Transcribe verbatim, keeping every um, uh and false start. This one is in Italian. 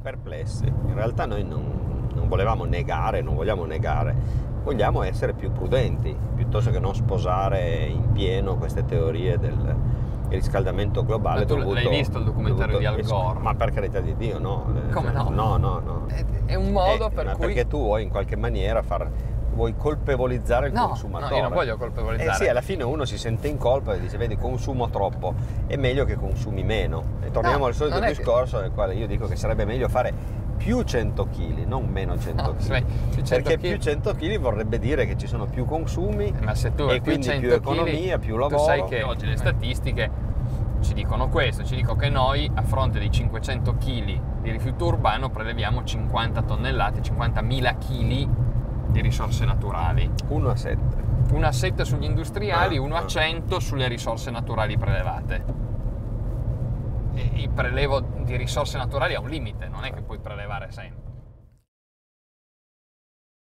perplessi. In realtà noi non, non volevamo negare, non vogliamo negare, vogliamo essere più prudenti, piuttosto che non sposare in pieno queste teorie del riscaldamento globale. Ma tu dovuto, l'hai visto il documentario dovuto, di Al Gore? Ma per carità di Dio, no. Come no? No, no, no. È, è un modo eh, per ma cui... Perché tu vuoi in qualche maniera far... vuoi colpevolizzare il no, consumatore. No, io non voglio colpevolizzare. Eh sì, alla fine uno si sente in colpa e dice, vedi, consumo troppo, è meglio che consumi meno. E torniamo No, al solito non è discorso nel quale io dico che sarebbe meglio fare più cento chili, non meno cento No, chili. sai, più cento Perché chili più cento chili vorrebbe dire che ci sono più consumi, ma se tu e quindi più economia, più lavoro. Tu sai che oggi le statistiche ci dicono questo, ci dicono che noi a fronte di cinquecento chili di rifiuto urbano preleviamo cinquanta tonnellate, cinquantamila chili di risorse naturali. uno a sette. uno a sette sugli industriali, ah, uno a ah. cento sulle risorse naturali prelevate. E il prelevo di risorse naturali ha un limite, non è che puoi prelevare sempre.